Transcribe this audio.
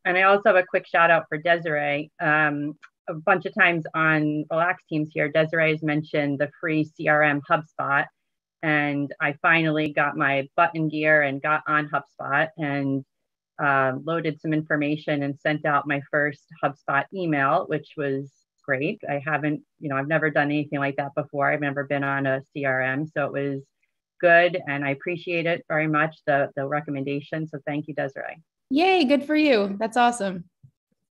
And I also have a quick shout out for Desirae. A bunch of times on Relax Teams here, Desirae has mentioned the free CRM HubSpot. And I finally got my button gear and got on HubSpot and loaded some information and sent out my first HubSpot email, which was great. I haven't, I've never done anything like that before. I've never been on a CRM. So it was good. And I appreciate it very much, the recommendation. So thank you, Desirae. Yay, good for you. That's awesome.